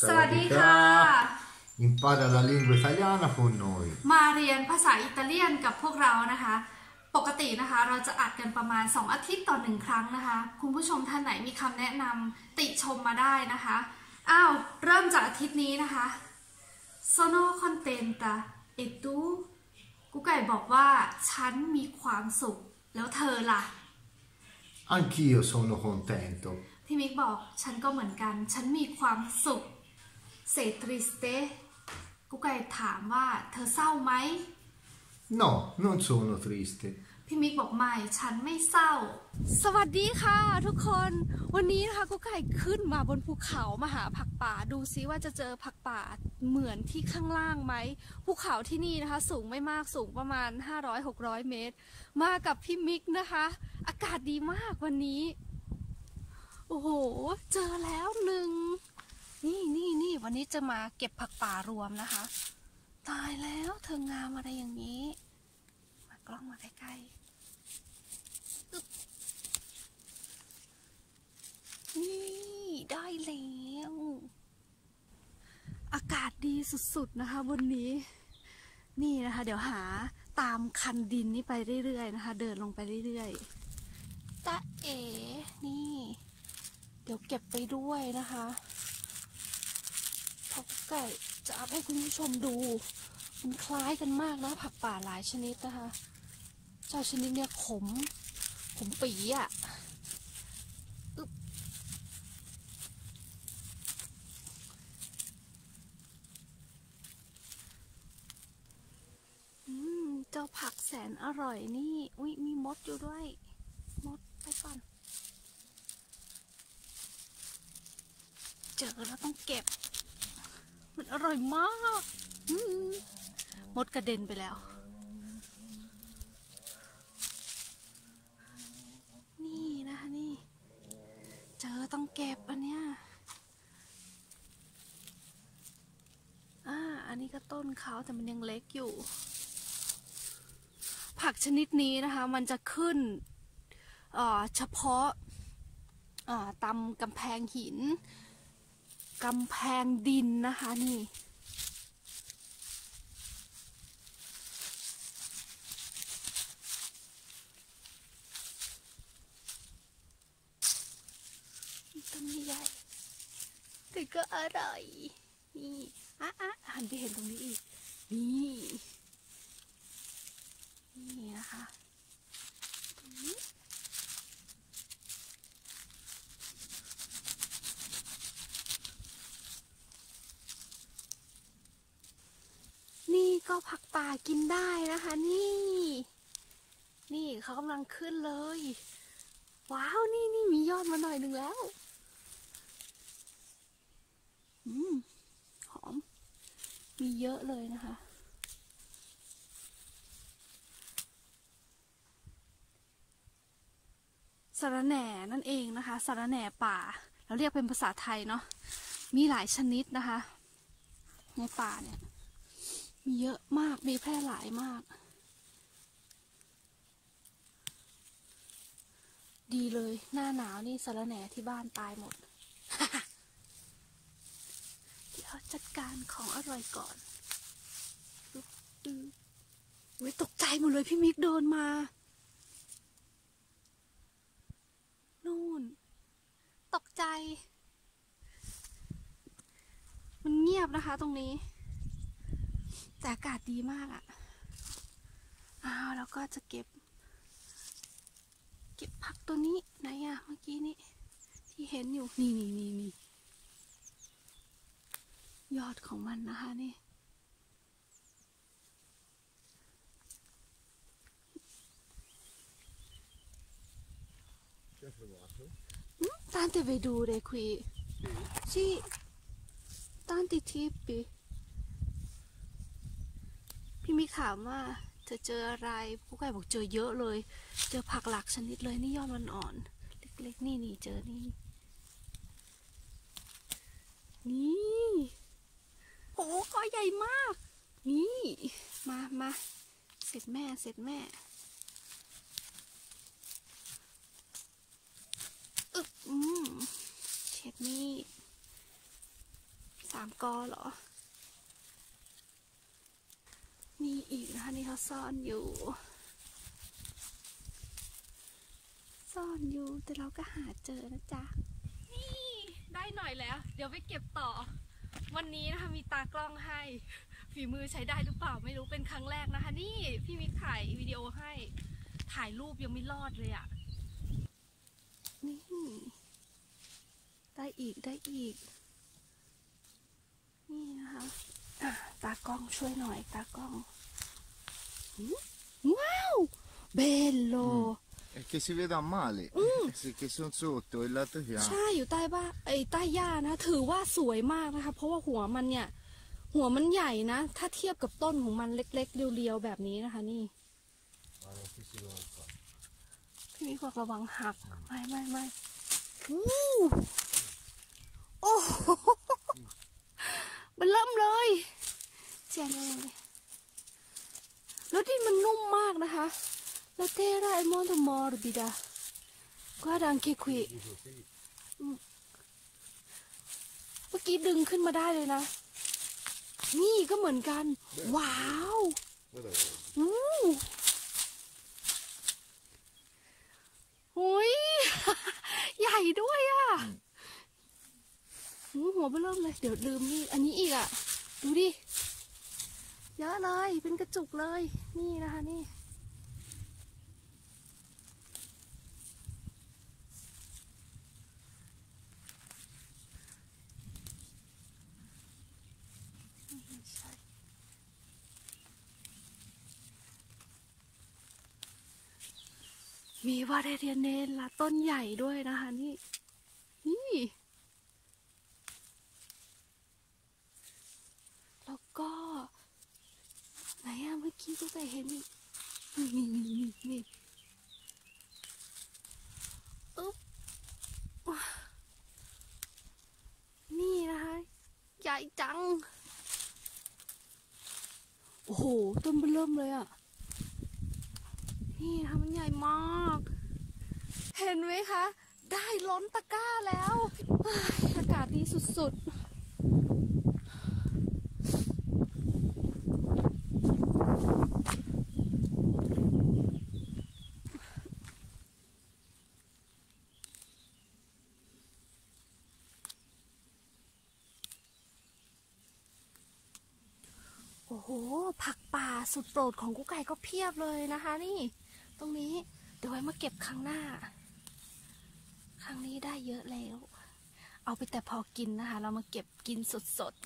สวัสดีค่ะ Impara la lingua italiana con noi มาเรียนภาษาอิตาเลียนกับพวกเรานะคะปกตินะคะเราจะอัดกันประมาณ2อาทิตย์ต่อ1ครั้งนะคะคุณผู้ชมท่านไหนมีคำแนะนำติชมมาได้นะคะเริ่มจากอาทิตย์นี้นะคะ Sono contenta e tu กุ๊กไก่บอกว่าฉันมีความสุขแล้วเธอล่ะ Anch'io sono contento พี่มิกบอกฉันก็เหมือนกันฉันมีความสุข Sei triste กุ๊กไก่ถามว่าเธอเศร้าไหม No, non sono triste พี่มิกบอกไม่ฉันไม่เศร้าสวัสดีค่ะทุกคนวันนี้นะคะกุ๊กไก่ขึ้นมาบนภูเขามาหาผักป่าดูซิว่าจะเจอผักป่าเหมือนที่ข้างล่างไหมภูเขาที่นี่นะคะสูงไม่มากสูงประมาณ500-600 เมตรมากับพี่มิกนะคะอากาศดีมากวันนี้โอ้โหเจอแล้วหนึ่งนี่วันนี้จะมาเก็บผักป่ารวมนะคะตายแล้วเธองามอะไรอย่างนี้มากล้องมาใกล้ๆนี่ได้แล้วอากาศดีสุดๆนะคะวันนี้นี่นะคะเดี๋ยวหาตามคันดินนี่ไปเรื่อยๆนะคะเดินลงไปเรื่อยๆตะเอ๋นี่เดี๋ยวเก็บไปด้วยนะคะผักไก่จะเอาให้คุณผู้ชมดูมันคล้ายกันมากนะผักป่าหลายชนิดนะคะเจ้าชนิดเนี่ยขมปีอ่ะเจ้าผักแสนอร่อยนี่อุ๊ยมีมดอยู่ด้วยมดไปก่อนเจอแล้วต้องเก็บมันอร่อยมากมดกระเด็นไปแล้วนี่นะคะนี่เจอต้องเก็บอันเนี้ยอันนี้ก็ต้นเขาแต่มันยังเล็กอยู่ผักชนิดนี้นะคะมันจะขึ้นเฉพาะตามกำแพงหินกำแพงดินนะคะนี่ต้นใหญ่แต่ก็อร่อยนี่หันไปเห็นตรงนี้อีกนี่นะคะนี่ก็ผักป่ากินได้นะคะนี่เขากำลังขึ้นเลยว้าวนี่มียอดมาหน่อยหนึ่งแล้วหอมมีเยอะเลยนะคะสะระแหน่นั่นเองนะคะสะระแหน่ป่าเราเรียกเป็นภาษาไทยเนาะมีหลายชนิดนะคะในป่าเนี่ยมีเยอะมากมีแพร่หลายมากดีเลยหน้าหนาวนี่สะระแหน่ที่บ้านตายหมด เดี๋ยวจัดการของอร่อยก่อนเว้ยตกใจหมดเลยพี่มิกเดินมานู่นตกใจมันเงียบนะคะตรงนี้แต่อากาศดีมากแล้วก็จะเก็บผักตัวนี้ไหนเมื่อกี้นี้ที่เห็นอยู่นี่ยอดของมันนะคะนี่Tante vedure qui sì tanti tipi พี่มิกถามว่าจะเจออะไรผู้ใหญ่บอกเจอเยอะเลยเจอผักหลากชนิดเลยนี่ยอดมันอ่อนเล็กๆนี่เจอนี่โอ้ก็ใหญ่มากนี่มาเสร็จแม่เช็ดมีด 3 กอเหรอมีอีกนะคะนี่เขาซ่อนอยู่แต่เราก็หาเจอนะจ๊ะนี่ได้หน่อยแล้วเดี๋ยวไปเก็บต่อวันนี้นะคะมีตากล้องให้ฝีมือใช้ได้หรือเปล่าไม่รู้เป็นครั้งแรกนะคะนี่พี่มิกถ่ายวิดีโอให้ถ่ายรูปยังไม่รอดเลยอ่ะนี่ได้อีกนี่นะคะตากล้องช่วยหน่อยตากล้องว้าวเบลโล Che si veda male, che sono sotto il lato fianco. ใช่อยู่ใต้บ้านใต้หญ้านะถือว่าสวยมากนะคะเพราะว่าหัวมันใหญ่นะถ้าเทียบกับต้นของมันเล็กๆเรียวๆแบบนี้นะคะนี่พี่มีความระวังหักไม่โอ้โหมันเริ่มเลยเจ๋งเลยแล้วดินมันนุ่มมากนะคะLa terra è molto morbida. Guarda anche qui. เมื่อกี้ดึงขึ้นมาได้เลยนะนี่ก็เหมือนกันว้าวหุย ใหญ่ด้วยอ่ะหัวเบิ่มเลยเดี๋ยวลืมนี่อันนี้อีกอ่ะดูดิเยอะเลยเป็นกระจุกเลยนี่นะคะนี่มีวาเลเรียนเนลละต้นใหญ่ด้วยนะคะนี่แล้วก็ไหนอะเมื่อกี้ก็ไปเห็นนี่อุ๊บนี่นะคะใหญ่จังโอ้โหต้นเริ่มเลยอะนี่ค่ะมันใหญ่มากเห็นไหมคะได้ล้นตะกร้าแล้วอากาศดีสุดๆโอ้โหผักป่าสุดโปรดของกุ๊กไก่ก็เพียบเลยนะคะนี่ตรงนี้เดี๋ยวไว้มาเก็บครั้งหน้าครั้งนี้ได้เยอะแล้วเอาไปแต่พอกินนะคะเรามาเก็บกินสด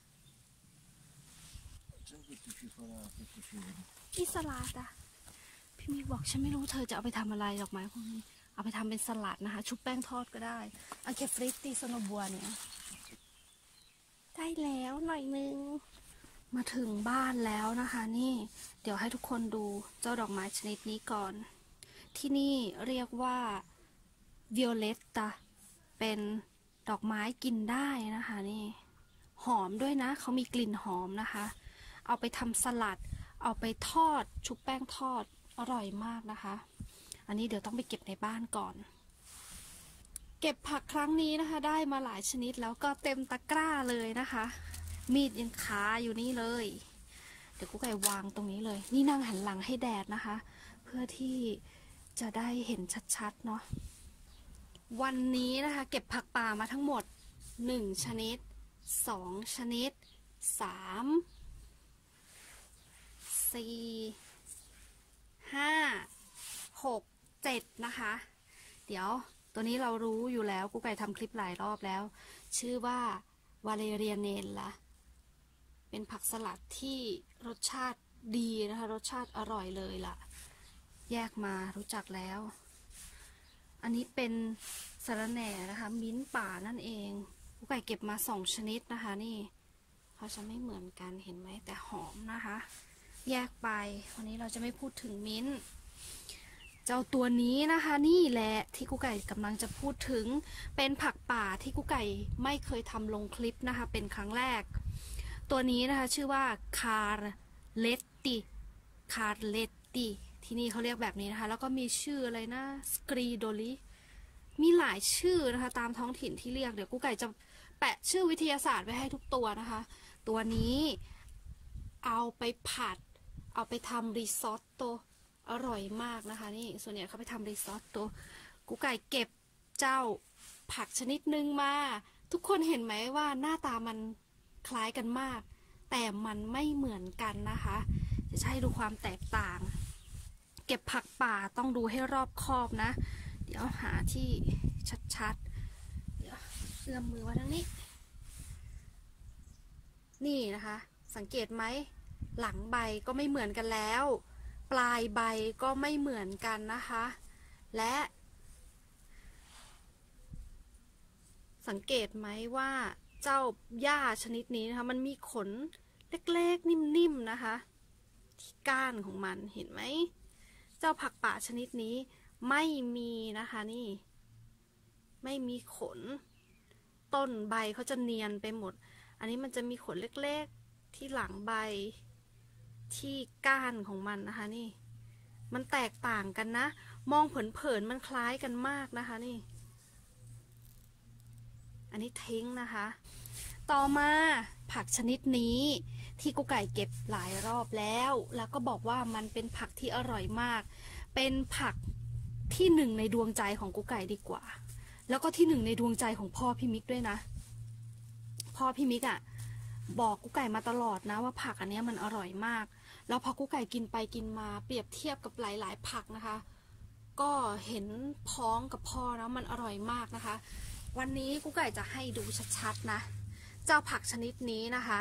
ๆพี่สลัดอะพี่มีบอกฉันไม่รู้เธอจะเอาไปทำอะไรดอกไม้พวกนี้เอาไปทำเป็นสลัดนะคะชุบแป้งทอดก็ได้อันเคฟริตตีโซโนบัวเนี่ยได้แล้วหน่อยนึงมาถึงบ้านแล้วนะคะนี่เดี๋ยวให้ทุกคนดูเจ้าดอกไม้ชนิดนี้ก่อนที่นี่เรียกว่าวิโอเลตตาเป็นดอกไม้กินได้นะคะนี่หอมด้วยนะเขามีกลิ่นหอมนะคะเอาไปทำสลัดเอาไปทอดชุบแป้งทอดอร่อยมากนะคะอันนี้เดี๋ยวต้องไปเก็บในบ้านก่อนเก็บผักครั้งนี้นะคะได้มาหลายชนิดแล้วก็เต็มตะกร้าเลยนะคะมีดยังคาอยู่นี่เลยเดี๋ยวกุ๊กไก่วางตรงนี้เลยนี่นั่งหันหลังให้แดดนะคะเพื่อที่จะได้เห็นชัดๆเนาะวันนี้นะคะเก็บผักป่ามาทั้งหมด1ชนิด2ชนิด3 4 5 6 7นะคะเดี๋ยวตัวนี้เรารู้อยู่แล้วกุ๊กไก่ทำคลิปหลายรอบแล้วชื่อว่าวาเลเรียเนลล่ะเป็นผักสลัดที่รสชาติดีนะคะรสชาติอร่อยเลยล่ะแยกมารู้จักแล้วอันนี้เป็นสะระแหน่นะคะมิ้นท์ป่านั่นเองกุ๊กไก่เก็บมา2ชนิดนะคะนี่เขาจะไม่เหมือนกันเห็นไหมแต่หอมนะคะแยกไปวันนี้เราจะไม่พูดถึงมิ้นท์เจ้าตัวนี้นะคะนี่แหละที่กุ๊กไก่กำลังจะพูดถึงเป็นผักป่าที่กุ๊กไก่ไม่เคยทำลงคลิปนะคะเป็นครั้งแรกตัวนี้นะคะชื่อว่าคาร์เลตติที่นี่เขาเรียกแบบนี้นะคะแล้วก็มีชื่ออะไรนะสกรีโดลิมีหลายชื่อนะคะตามท้องถิ่นที่เรียกเดี๋ยวกุ๊กไก่จะแปะชื่อวิทยาศาสตร์ไว้ให้ทุกตัวนะคะ ตัวนี้เอาไปผัดเอาไปทำริซอตโตอร่อยมากนะคะนี่ส่วนใหญ่เขาไปทำริซอตโตกุ๊กไก่เก็บเจ้าผักชนิดหนึ่งมาทุกคนเห็นไหมว่าหน้าตามันคล้ายกันมากแต่มันไม่เหมือนกันนะคะจะให้ดูความแตกต่างเก็บผักป่าต้องดูให้รอบคอบนะเดี๋ยวหาที่ชัดๆเดี๋ยวเอื้อมมือมาทางนี้นี่นะคะสังเกตไหมหลังใบก็ไม่เหมือนกันแล้วปลายใบก็ไม่เหมือนกันนะคะและสังเกตไหมว่าเจ้าหญ้าชนิดนี้นะคะมันมีขนเล็กๆนิ่มๆนะคะที่ก้านของมันเห็นไหมเจ้าผักป่าชนิดนี้ไม่มีนะคะนี่ไม่มีขนต้นใบเขาจะเนียนไปหมดอันนี้มันจะมีขนเล็กๆที่หลังใบที่ก้านของมันนะคะนี่มันแตกต่างกันนะมองเผินๆมันคล้ายกันมากนะคะนี่อันนี้ทิ้งนะคะต่อมาผักชนิดนี้ที่กุ๊กไก่เก็บหลายรอบแล้วก็บอกว่ามันเป็นผักที่อร่อยมากเป็นผักที่หนึ่งในดวงใจของกุ๊กไก่ดีกว่าแล้วก็ที่หนึ่งในดวงใจของพ่อพี่มิกด้วยนะพ่อพี่มิกอ่ะบอกกุ๊กไก่มาตลอดนะว่าผักอันนี้มันอร่อยมากแล้วพอกุ๊กไก่กินไปกินมาเปรียบเทียบกับหลายๆผักนะคะก็เห็นพ้องกับพ่อแล้วมันอร่อยมากนะคะวันนี้กุ๊กไก่จะให้ดูชัดๆนะเจ้าผักชนิดนี้นะคะ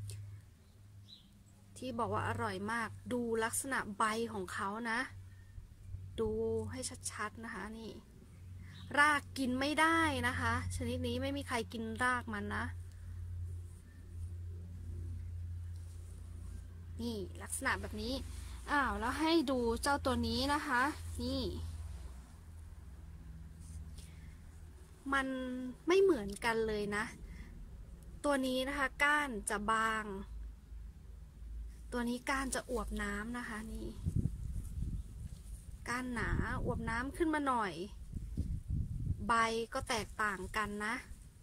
ที่บอกว่าอร่อยมากดูลักษณะใบของเขานะดูให้ชัดๆนะคะนี่รากกินไม่ได้นะคะชนิดนี้ไม่มีใครกินรากมันนะนี่ลักษณะแบบนี้แล้วให้ดูเจ้าตัวนี้นะคะนี่มันไม่เหมือนกันเลยนะตัวนี้นะคะก้านจะบางตัวนี้ก้านจะอวบน้ำนะคะนี่ก้านหนาอวบน้ำขึ้นมาหน่อยใบก็แตกต่างกันนะ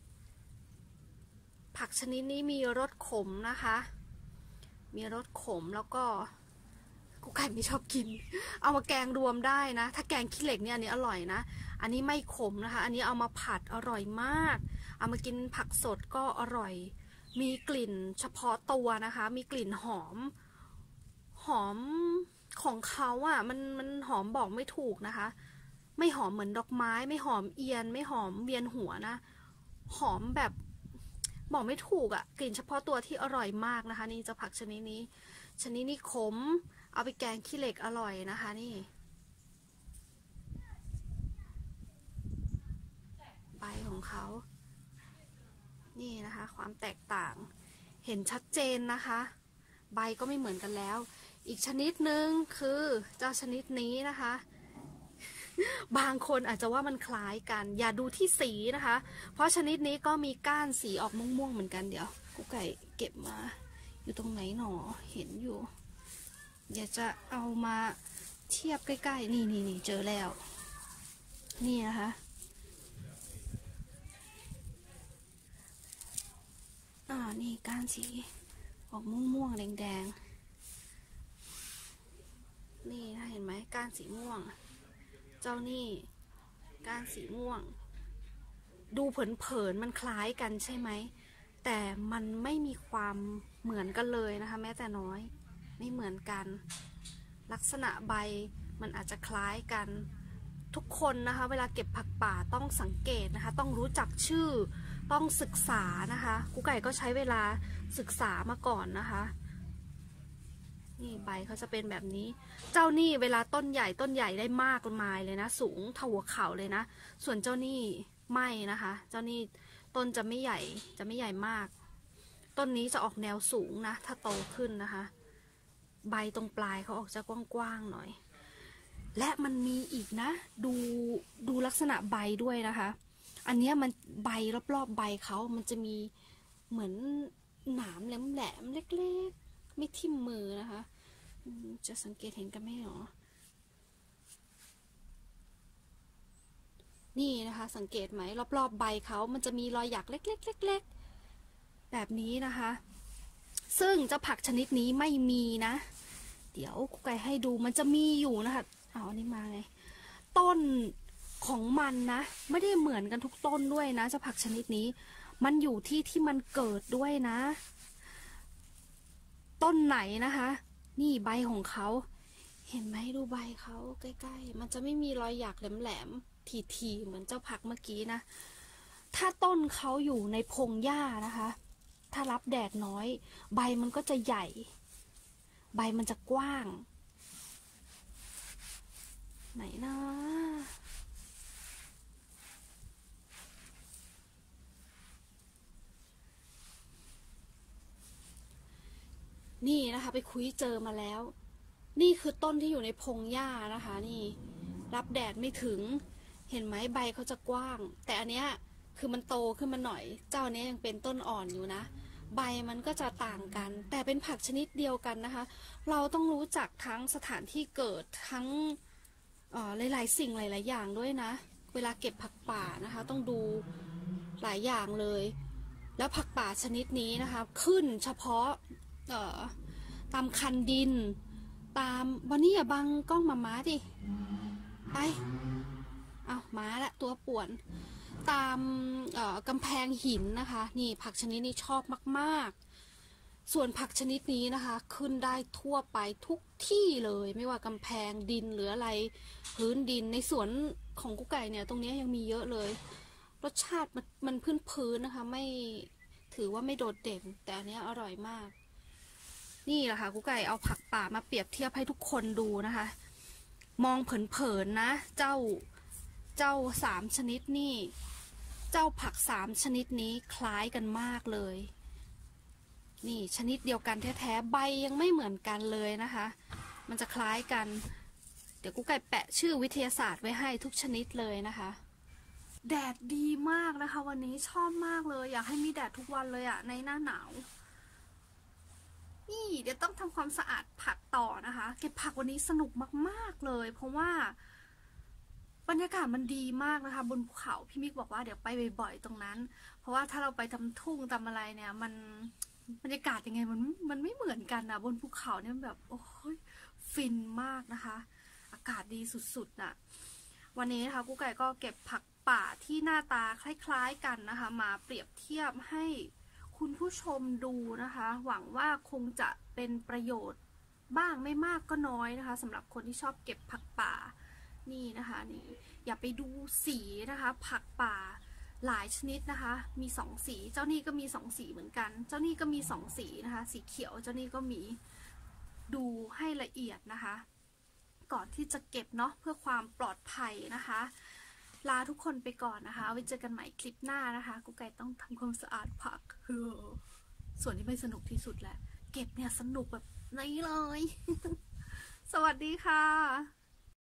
ผักชนิดนี้มีรสขมนะคะมีรสขมแล้วก็กุ๊กไก่ไม่ชอบกินเอามาแกงรวมได้นะถ้าแกงขี้เหล็กเนี่ยอันนี้อร่อยนะอันนี้ไม่ขมนะคะอันนี้เอามาผัดอร่อยมากเอามากินผักสดก็อร่อยมีกลิ่นเฉพาะตัวนะคะมีกลิ่นหอมของเขาอ่ะมันหอมบอกไม่ถูกนะคะไม่หอมเหมือนดอกไม้ไม่หอมเอียนไม่หอมเวียนหัวนะหอมแบบบอกไม่ถูกอ่ะกลิ่นเฉพาะตัวที่อร่อยมากนะคะนี่จะผักชนิดนี้ขมเอาไปแกงขี้เหล็กอร่อยนะคะนี่ใบของเขานี่นะคะความแตกต่างเห็นชัดเจนนะคะใบก็ไม่เหมือนกันแล้วอีกชนิดหนึ่งคือเจ้าชนิดนี้นะคะบางคนอาจจะว่ามันคล้ายกันอย่าดูที่สีนะคะเพราะชนิดนี้ก็มีก้านสีออกม่วงๆเหมือนกันเดี๋ยวกุ๊กไก่เก็บมาอยู่ตรงไหนหนอเห็นอยู่อยากจะเอามาเทียบใกล้ๆนี่เจอแล้วนี่นะคะนี่ก้านสีออกม่วงๆแดงๆนี่นะเห็นไหมก้านสีม่วงเจ้านี่ก้านสีม่วงดูเผินๆมันคล้ายกันใช่ไหมแต่มันไม่มีความเหมือนกันเลยนะคะแม้แต่น้อยไม่เหมือนกันลักษณะใบมันอาจจะคล้ายกันทุกคนนะคะเวลาเก็บผักป่าต้องสังเกตนะคะต้องรู้จักชื่อต้องศึกษานะคะกุ๊กไก่ก็ใช้เวลาศึกษามาก่อนนะคะนี่ใบเขาจะเป็นแบบนี้เจ้านี่เวลาต้นใหญ่ได้มากมายเลยนะสูงเท่าหัวเข่าเลยนะส่วนเจ้านี่ไม่นะคะเจ้านี่ต้นจะไม่ใหญ่มากต้นนี้จะออกแนวสูงนะถ้าโตขึ้นนะคะใบตรงปลายเขาออกจะกว้างๆหน่อยและมันมีอีกนะดูลักษณะใบด้วยนะคะอันนี้มันใบรอบๆใบเขามันจะมีเหมือนหนามแหลมๆเล็กๆไม่ทิ่มมือนะคะจะสังเกตเห็นกันไหมหรอนี่นะคะสังเกตไหมรอบๆใบเขามันจะมีรอยหยักเล็กๆๆแบบนี้นะคะ ซึ่งเจ้าผักชนิดนี้ไม่มีนะเดี๋ยวกุ๊กไก่ให้ดูมันจะมีอยู่นะคะเอาอันนี้มาไงต้นของมันนะไม่ได้เหมือนกันทุกต้นด้วยนะเจ้าผักชนิดนี้มันอยู่ที่มันเกิดด้วยนะ ต้นไหนนะคะ นี่ใบของเขาเห็นไหมดูใบเขาใกล้ๆมันจะไม่มีรอยหยักแหลมๆทีๆเหมือนเจ้าผักเมื่อกี้นะถ้าต้นเขาอยู่ในพงหญ้านะคะถ้ารับแดดน้อยใบมันก็จะใหญ่ใบมันจะกว้างไหนนะนี่นะคะไปคุยเจอมาแล้วนี่คือต้นที่อยู่ในพงหญ้านะคะนี่รับแดดไม่ถึงเห็นไหมใบเขาจะกว้างแต่อันเนี้ยคือมันโตขึ้นมาหน่อยเจ้านี้ยังเป็นต้นอ่อนอยู่นะใบมันก็จะต่างกันแต่เป็นผักชนิดเดียวกันนะคะเราต้องรู้จักทั้งสถานที่เกิดทั้งหลายๆสิ่งหลายๆอย่างด้วยนะเวลาเก็บผักป่านะคะต้องดูหลายอย่างเลยแล้วผักป่าชนิดนี้นะคะขึ้นเฉพาะตามคันดินตามวันนี้อย่าบังกล้องมาดิไปเอาม้าละตัวป่วนตามกำแพงหินนะคะนี่ผักชนิดนี้ชอบมากๆส่วนผักชนิดนี้นะคะขึ้นได้ทั่วไปทุกที่เลยไม่ว่ากำแพงดินหรืออะไรพื้นดินในสวนของกุ๊กไก่เนี่ยตรงนี้ยังมีเยอะเลยรสชาติมันพื้นนะคะไม่ถือว่าไม่โดดเด่นแต่อันนี้อร่อยมากนี่แหละค่ะกุ๊กไก่เอาผักป่ามาเปรียบเทียบให้ทุกคนดูนะคะมองเผินๆนะเจ้า3ชนิดนี่เจ้าผัก3ชนิดนี้คล้ายกันมากเลยนี่ชนิดเดียวกันแท้ๆใบยังไม่เหมือนกันเลยนะคะมันจะคล้ายกันเดี๋ยวกุ๊กไก่แปะชื่อวิทยาศาสตร์ไว้ให้ทุกชนิดเลยนะคะแดดดีมากนะคะวันนี้ชอบมากเลยอยากให้มีแดดทุกวันเลยอะในหน้าหนาวนี่เดี๋ยวต้องทำความสะอาดผักต่อนะคะเก็บผักวันนี้สนุกมากๆเลยเพราะว่าบรรยากาศมันดีมากนะคะบนภูเขาพี่มิกบอกว่าเดี๋ยวไปบ่อยๆตรงนั้นเพราะว่าถ้าเราไปทำทุ่งทำอะไรเนี่ยมันบรรยากาศยังไงมันไม่เหมือนกันนะบนภูเขาเนี่ยแบบโอ้ยฟินมากนะคะอากาศดีสุดๆน่ะวันนี้นะคะกุ๊กไก่ก็เก็บผักป่าที่หน้าตาคล้ายๆกันนะคะมาเปรียบเทียบให้คุณผู้ชมดูนะคะหวังว่าคงจะเป็นประโยชน์บ้างไม่มากก็น้อยนะคะสำหรับคนที่ชอบเก็บผักป่านี่นะคะนี่อย่าไปดูสีนะคะผักป่าหลายชนิดนะคะมี2สีเจ้านี่ก็มี2สีเหมือนกันเจ้านี่ก็มี2สีนะคะสีเขียวเจ้านี่ก็มีดูให้ละเอียดนะคะก่อนที่จะเก็บเนาะเพื่อความปลอดภัยนะคะลาทุกคนไปก่อนนะคะไว้เจอกันใหม่คลิปหน้านะคะกุ๊กไก่ต้องทำความสะอาดผักส่วนที่ไม่สนุกที่สุดแหละเก็บเนี่ยสนุกแบบนี้เลย สวัสดีค่ะ